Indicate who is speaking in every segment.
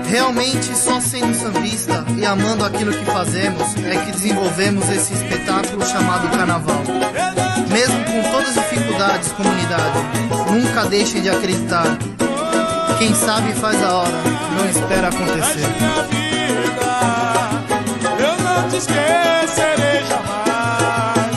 Speaker 1: Realmente só sendo sambista e amando aquilo que fazemos é que desenvolvemos esse espetáculo chamado Carnaval. Mesmo com todas as dificuldades, comunidade, nunca deixem de acreditar. Quem sabe faz a hora, não espera acontecer.
Speaker 2: Eu não te esquecerei jamais.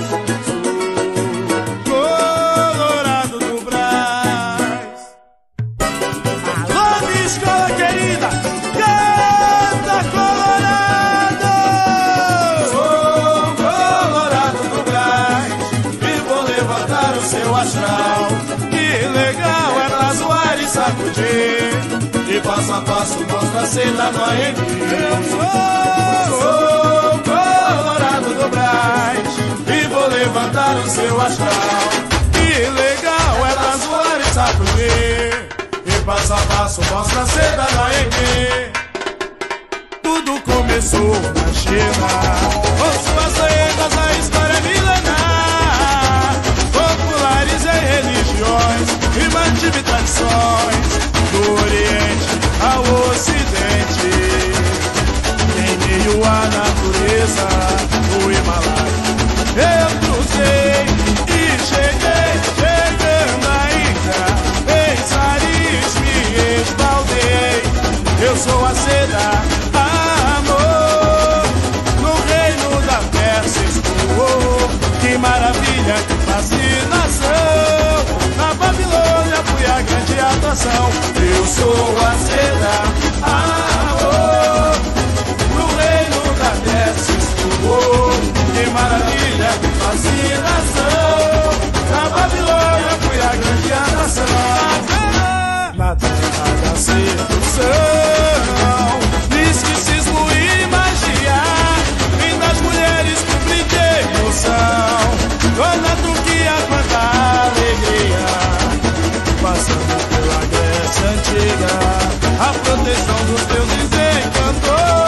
Speaker 2: Colorado do Brás. Alô, minha escola querida, canta Colorado. Sou Colorado do Brás e vou levantar o seu astral. Que legal é pra zoar e sacudir, e passo a passo mostra a seda no AMB. Eu sou Colorado do Brás e vou levantar o seu astral. Que legal é pra zoar e sacudir, e passo a passo mostra a seda no AMB. Tudo começou na China, com suas lendas a história milenar. Popularizei religiões e mantive tradições do Oriente ao Ocidente, em meio à natureza do Himalaia. Eu cruzei e cheguei, chegando ainda em Saris me espaldei. Eu sou a seda, amor, no reino da Pérsia estou. Que maravilha, que fascinação, na Babilônia fui a grande atração. Eu sou a seda, amor, no reino da Pérsia estou. Que maravilha, que fascinação, na Babilônia fui a grande atração. Na terra da sedução, misticismo e magia, lindas mulheres publiquei emoção. Dona Turquia, quanta alegria, passando pela Grécia Antiga, a proteção dos deuses encantou.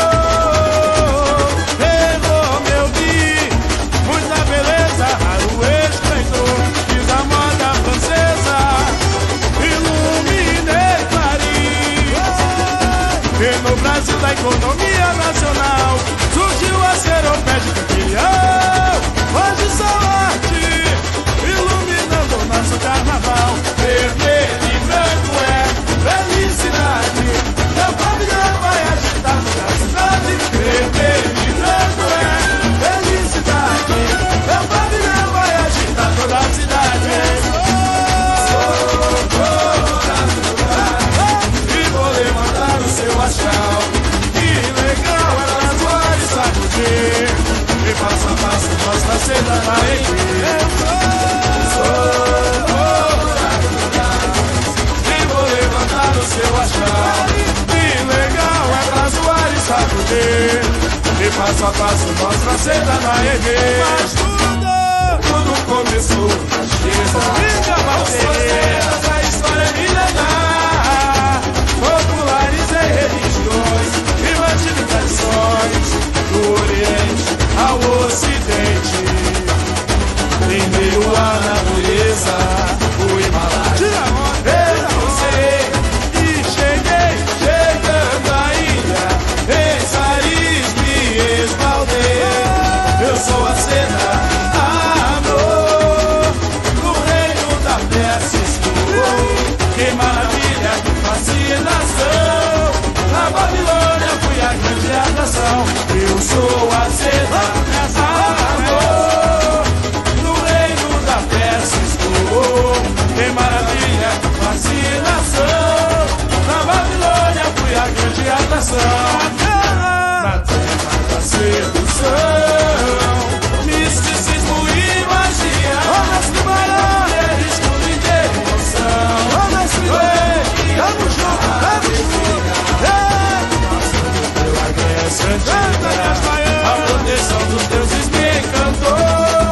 Speaker 2: Errou meu bi, muita beleza, raro esplendor, fiz a moda francesa, iluminei Paris. E no Brasil da economia nacional surgiu a seropédica filial. Hoje sou arte, iluminando o nosso carnaval. Vermelho e branco é felicidade, meu pavilhão vai agitar toda a cidade. Vermelho e branco é felicidade, meu pavilhão vai agitar toda a cidade. Sou Colorado do Brás e vou levantar o seu astral. Que legal é pra zoar e sacudir, e passo a passo mostra a seda na EQ. Sou Colorado do Brás e vou levantar o seu astral. Que legal é pra zoar e sacudir, e passo a passo mostra a seda na EQ. Mas tudo começou na China, com suas lendas a história é milenar. Popularizei religiões e mantive tradições do Oriente ao Ocidente, em meio à natureza do Himalaia. Eu cruzei e cheguei, chegando ainda em Saris me espaldei. Eu sou a seda, amor, no reino da Pérsia estou. Que maravilha, que fascinação, na Babilônia fui a grande atração. Eu sou a seda, amor, no reino da Pérsia estou. Que maravilha, que fascinação, na Babilônia fui a grande atração. Na terra da sedução, misticismo e magia, mulheres com de emoção. Vamos junto, pela Grécia Antiga, a proteção dos deuses me encantou.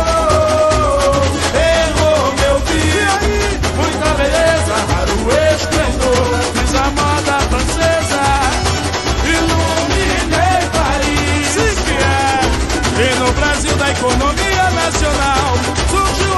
Speaker 2: Errou meu dia, muita beleza, raro esplendor, fiz a moda francesa, iluminei Paris. E no Brasil da economia nacional surgiu